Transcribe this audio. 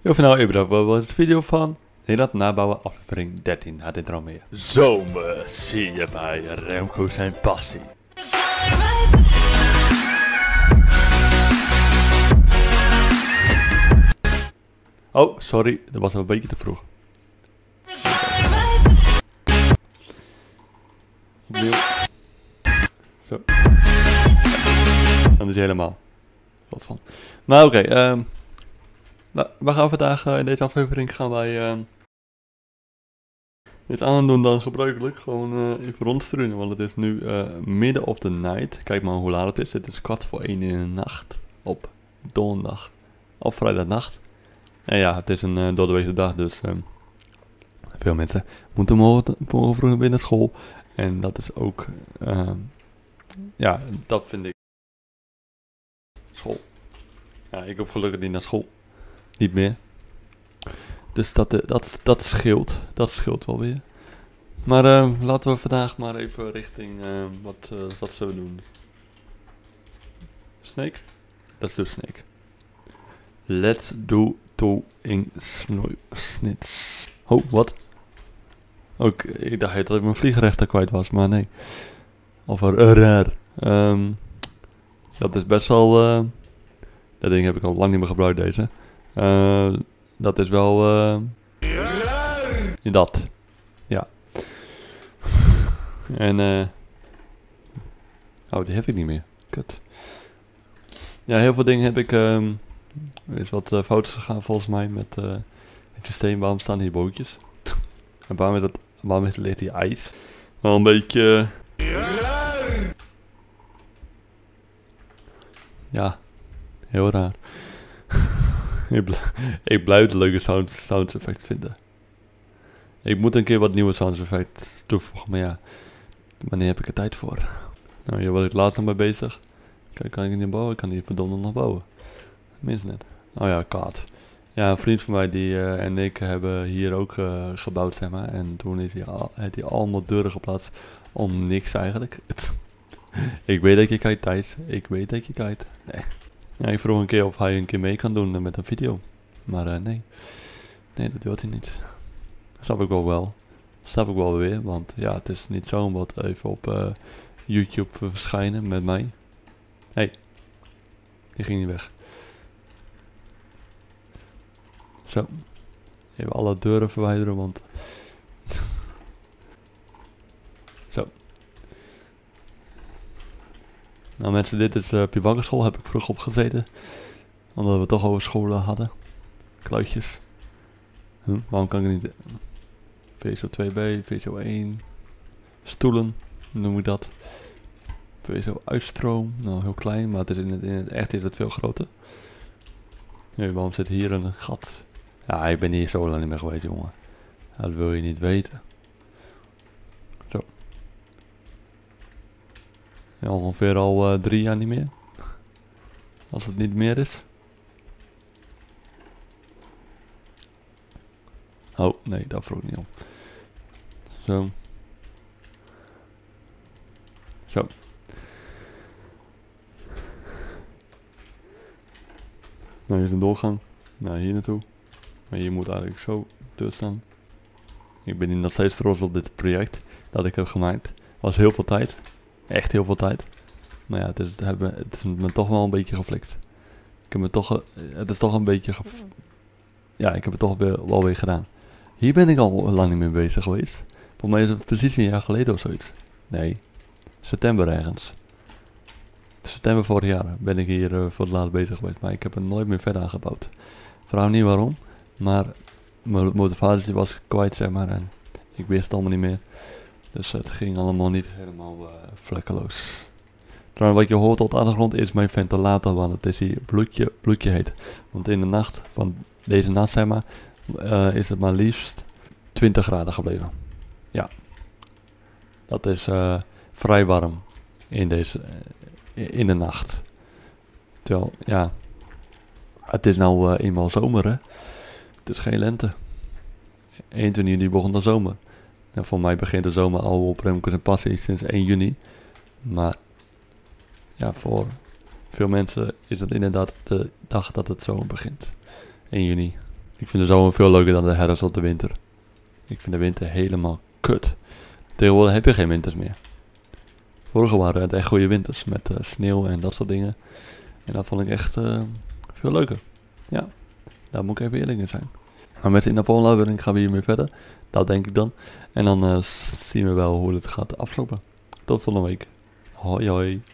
Heel veel nou, Ibrahim, wat was de video van? Nederland nabouwen, aflevering 13. Had dit er al meer. Zomer zie je bij Remco zijn passie. Oh, sorry, dat was een beetje te vroeg. Opnieuw. Zo. Dan is hij helemaal. Wat van. Nou oké, nou, we gaan vandaag in deze aflevering gaan wij iets aan doen dan gebruikelijk. Gewoon even rondstruinen, want het is nu midden of the night. Kijk maar hoe laat het is. Het is 1:15 in de nacht op donderdag of vrijdagnacht. En ja, het is een doordeweekse dag, dus veel mensen moeten morgen vroeg weer naar school. En dat is ook, ja, dat vind ik. School. Ja, ik hoef gelukkig niet naar school. Niet meer. Dus dat scheelt. Dat scheelt wel weer. Maar laten we vandaag maar even richting, wat zullen we doen? Snake? Let's do snake. Let's do in snits. Oh, wat? Ook, ik dacht dat ik mijn vliegrechter kwijt was, maar nee. Of raar. Dat is best wel, dat ding heb ik al lang niet meer gebruikt, deze. Dat is wel, dat. Ja. En, oh, die heb ik niet meer. Kut. Ja, heel veel dingen heb ik, is wat fouten gegaan volgens mij met het systeem. Waarom staan hier bootjes? En waarom ligt hier ijs? Wel een beetje... ja, heel raar. Ik blijf het leuke sound effect vinden. Ik moet een keer wat nieuwe sound effect toevoegen, maar ja, wanneer heb ik er tijd voor? Nou, hier was ik laatst nog mee bezig. Kijk, kan ik niet bouwen? Ik kan die verdomme nog bouwen. Minstens net. Oh ja, kaart. Ja, een vriend van mij en ik hebben hier ook gebouwd, zeg maar. En toen heeft hij allemaal deuren geplaatst om niks eigenlijk. Ik weet dat je kijkt, Thijs. Ik weet dat je kijkt. Nee. Ja, ik vroeg een keer of hij een keer mee kan doen met een video. Maar nee. Nee, dat wil hij niet. Snap ik wel. Snap ik wel weer. Want ja, het is niet zo wat even op YouTube verschijnen met mij. Hey. Die ging niet weg. Zo. Even alle deuren verwijderen, want... Zo. Nou mensen, dit is Piwankerschool, heb ik vroeg op gezeten. Omdat we het toch over scholen hadden. Kluitjes. Waarom kan ik niet... VSO 2B, VSO 1. Stoelen, noem ik dat. VSO uitstroom, nou heel klein, maar het is in het echt is het veel groter. Nee, waarom zit hier een gat? Ja, ik ben hier zo lang niet meer geweest, jongen. Dat wil je niet weten. Zo. Ja, ongeveer al 3 jaar niet meer. Als het niet meer is. Oh, nee, daar vroeg ik niet om. Zo. Zo. Nou, hier is een doorgang. Nou, hier naartoe. Maar hier moet eigenlijk zo deur staan. Ik ben nog steeds trots op dit project dat ik heb gemaakt. Was heel veel tijd. Echt heel veel tijd. Maar ja, het is me toch wel een beetje geflikt. Het is toch een beetje ja, ik heb het toch wel weer gedaan. Hier ben ik al lang niet meer bezig geweest. Volgens mij is het precies een jaar geleden of zoiets. Nee, september ergens. September vorig jaar ben ik hier voor het laatst bezig geweest. Maar ik heb er nooit meer verder aan gebouwd. Vraag niet waarom. Maar mijn motivatie was kwijt, zeg maar. En ik wist het allemaal niet meer. Dus het ging allemaal niet helemaal vlekkeloos. Trouwens, wat je hoort op de achtergrond is mijn ventilator. Want het is hier bloedje heet. Want in de nacht van deze nacht, zeg maar, is het maar liefst 20 graden gebleven. Ja. Dat is vrij warm in in de nacht. Terwijl, ja, het is nou eenmaal zomer, hè. Het is geen lente. 21 juni begon de zomer. En voor mij begint de zomer al op Remco zijn passie sinds 1 juni. Maar ja, voor veel mensen is het inderdaad de dag dat het zomer begint. 1 juni. Ik vind de zomer veel leuker dan de herfst of de winter. Ik vind de winter helemaal kut. Tegenwoordig heb je geen winters meer. Vroeger waren het echt goede winters met sneeuw en dat soort dingen. En dat vond ik echt veel leuker. Ja, daar moet ik even eerlijk in zijn. Maar met in de volgende aflevering gaan we hiermee verder. Dat denk ik dan. En dan zien we wel hoe het gaat aflopen. Tot volgende week. Hoi hoi.